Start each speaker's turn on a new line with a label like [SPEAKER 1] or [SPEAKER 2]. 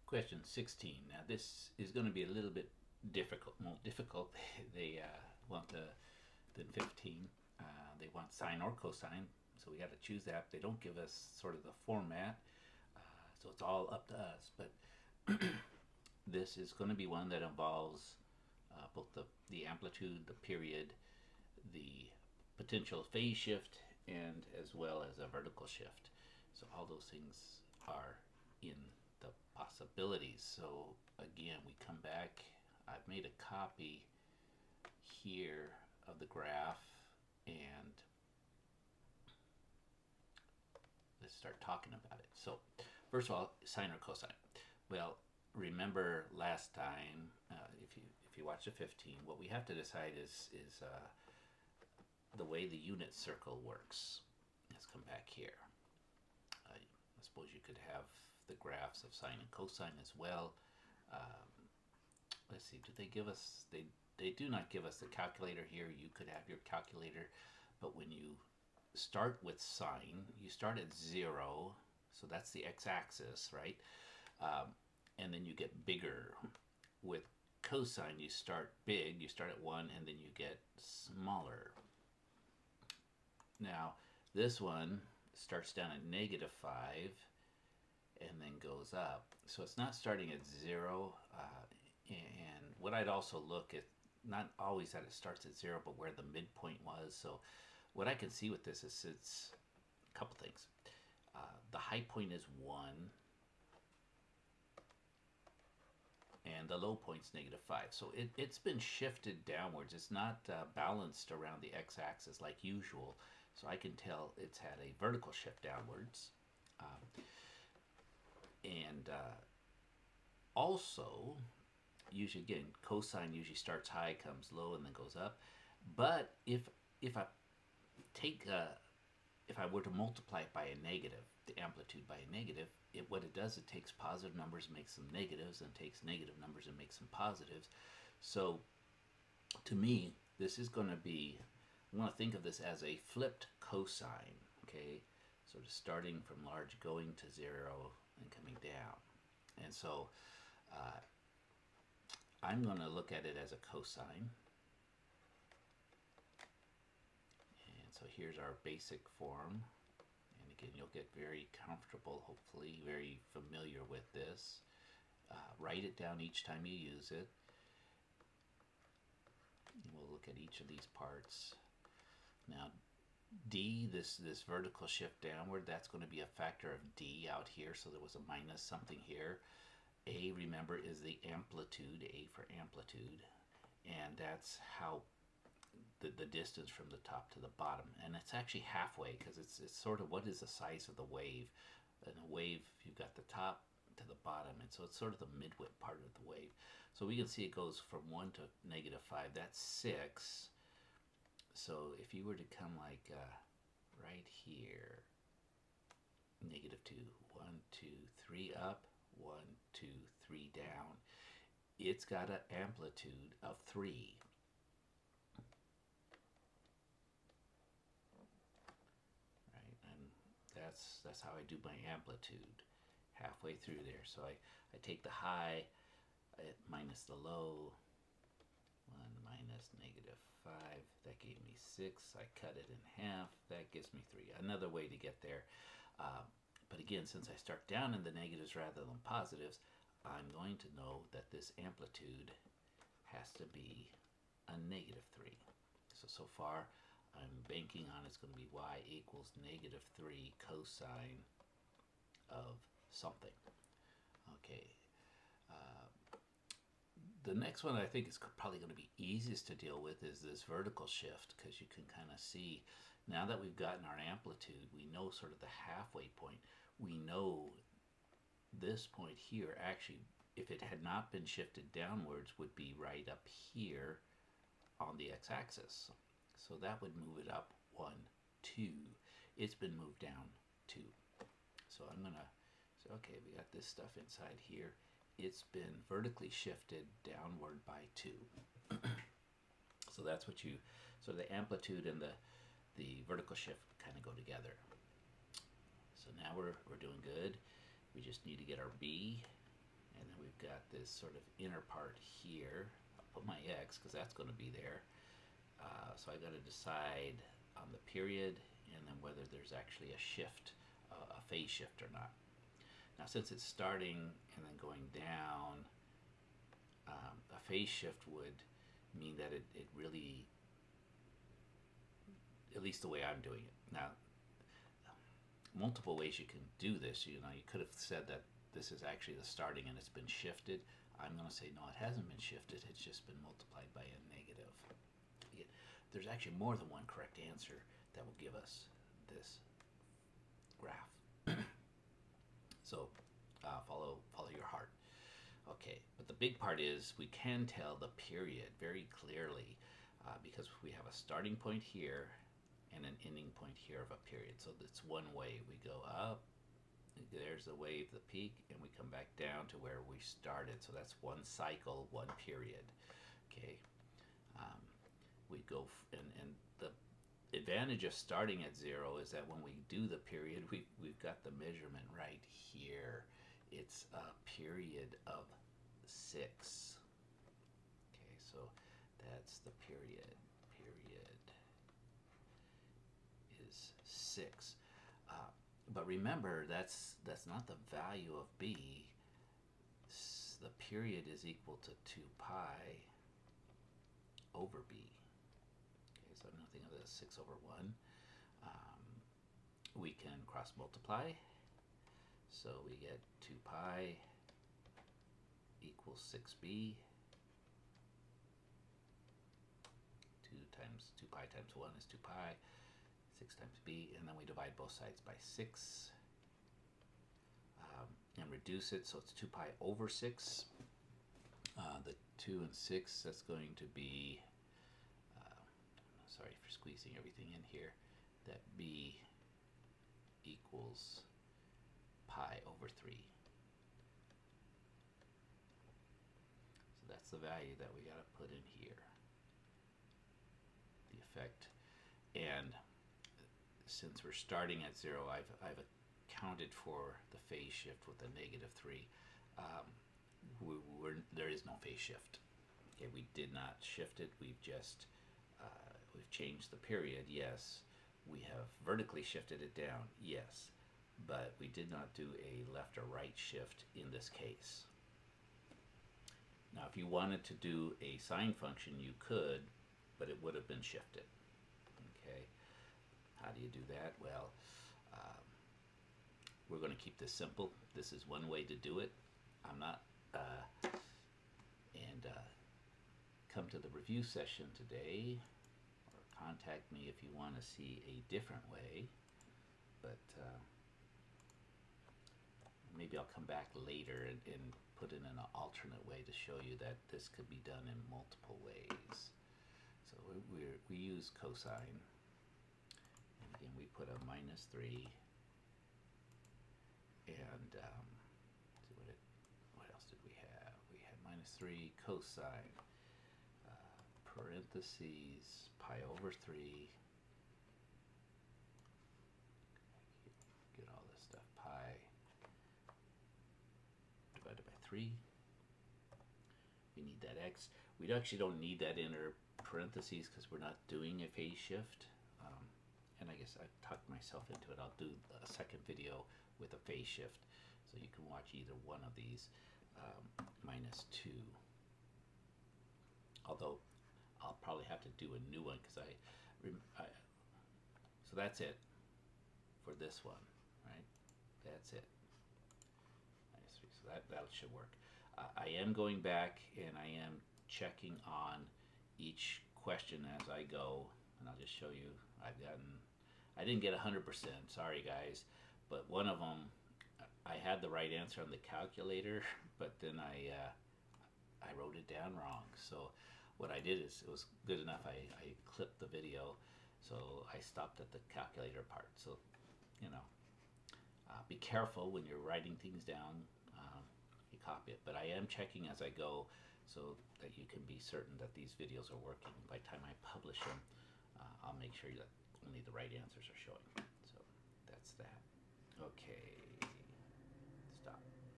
[SPEAKER 1] Question 16. Now this is going to be a little bit more difficult. They want than 15. They want sine or cosine, so we got to choose that. They don't give us sort of the format, so it's all up to us. But this is going to be one that involves both the amplitude, the period, the potential phase shift, and as well as a vertical shift. So all those things are in the possibilities. So again, we come back. I've made a copy here of the graph, and let's start talking about it. So first of all, sine or cosine. Well, remember last time, if you watch the 15, what we have to decide is the way the unit circle works. Let's come back here. I suppose you could have the graphs of sine and cosine as well. Let's see, do they give us, they do not give us the calculator here. You could have your calculator, but when you start with sine, you start at 0, so that's the x-axis, right? And then you get bigger. With cosine, you start big, you start at 1, and then you get smaller. Now, this one starts down at -5 and then goes up. So it's not starting at 0. And what I'd also look at, not always that it starts at 0, but where the midpoint was. So what I can see with this is it's a couple things. The high point is 1, and the low point's -5. So it's been shifted downwards. It's not balanced around the x-axis like usual. So I can tell it's had a vertical shift downwards. And also, usually again, cosine usually starts high, comes low, and then goes up. But if I take if I were to multiply it by a negative, the amplitude by a negative, what it does, it takes positive numbers and makes them negatives, and takes negative numbers and makes them positives. So to me, this is going to be, I want to think of this as a flipped cosine, okay? Sort of starting from large, going to 0, and coming down. And so I'm going to look at it as a cosine. And so here's our basic form. And again, you'll get very comfortable, hopefully, very familiar with this. Write it down each time you use it. And we'll look at each of these parts. Now, D, this vertical shift downward, that's going to be a factor of D out here, so there was a minus something here. A, remember, is the amplitude, A for amplitude, and that's how the distance from the top to the bottom. And it's actually halfway, because it's sort of what is the size of the wave. In a wave, you've got the top to the bottom, and so it's sort of the midwit part of the wave. So we can see it goes from 1 to -5, that's 6. So if you were to come like right here, -2, 1, 2, 3 up, 1, 2, 3 down, it's got an amplitude of 3. Right, and that's how I do my amplitude, halfway through there. So I take the high minus the low, 1 minus -5, that gave me 6. I cut it in half, that gives me 3. Another way to get there. But again, since I start down in the negatives rather than positives, I'm going to know that this amplitude has to be a -3. So far, I'm banking on it's going to be y equals -3 cosine of something. Okay. The next one I think is probably going to be easiest to deal with is this vertical shift, because you can kind of see, now that we've gotten our amplitude, we know sort of the halfway point. We know this point here, actually, if it had not been shifted downwards, would be right up here on the x-axis. So that would move it up 1, 2. It's been moved down 2. So I'm going to say, okay, we got this stuff inside here. It's been vertically shifted downward by 2. So that's what you, so the amplitude and the vertical shift kind of go together. So now we're doing good. We just need to get our B, and then we've got this sort of inner part here. I'll put my X because that's going to be there. So I got to decide on the period and then whether there's actually a shift, a phase shift or not. Now since it's starting and then going down, a phase shift would mean that it really, at least the way I'm doing it. Now, multiple ways you can do this. You know, you could have said that this is actually the starting and it's been shifted. I'm going to say no, it hasn't been shifted. It's just been multiplied by a negative. There's actually more than one correct answer that will give us this graph. So follow your heart. Okay, but the big part is we can tell the period very clearly because we have a starting point here and an ending point here of a period. So it's one way. We go up, there's the wave, the peak, and we come back down to where we started. So that's one cycle, one period. Okay. We go, and the advantage of starting at 0 is that when we do the period, we've got the measurement right here. It's a period of 6. Okay, so that's the period. Period is 6. But remember, that's not the value of b. The period is equal to 2 pi over b. So nothing of this, 6 over 1. We can cross multiply. So we get 2 pi equals 6b. 2 pi times 1 is 2 pi. 6 times b. And then we divide both sides by 6. And reduce it, so it's 2 pi over 6. The 2 and 6, that's going to be... sorry for squeezing everything in here, that b equals pi over 3. So that's the value that we got to put in here, the effect. And since we're starting at 0, I've accounted for the phase shift with a negative 3. There is no phase shift. Okay, we did not shift it. We've just we've changed the period, yes. We have vertically shifted it down, yes. But we did not do a left or right shift in this case. Now, if you wanted to do a sine function, you could, but it would have been shifted. Okay, how do you do that? Well, we're going to keep this simple. This is one way to do it. I'm not, come to the review session today, or contact me if you want to see a different way, but maybe I'll come back later and put in an alternate way to show you that this could be done in multiple ways. So we use cosine, and again we put a minus 3, and what else did we have? We had minus 3 cosine, parentheses, pi over 3, get all this stuff, pi divided by 3. We need that x. We actually don't need that inner parentheses because we're not doing a phase shift. And I guess I've talked myself into it. I'll do a second video with a phase shift, so you can watch either one of these. Minus 2. Although I'll probably have to do a new one because so that's it for this one, right? That's it. Minus 3. So that should work. I am going back and I am checking on each question as I go, and I'll just show you. I didn't get 100%, sorry guys, but one of them I had the right answer on the calculator, but then I wrote it down wrong. So what I did is, it was good enough, I clipped the video, so I stopped at the calculator part. So, you know, be careful when you're writing things down, you copy it. But I am checking as I go so that you can be certain that these videos are working. By the time I publish them, I'll make sure that only the right answers are showing. So that's that. Okay.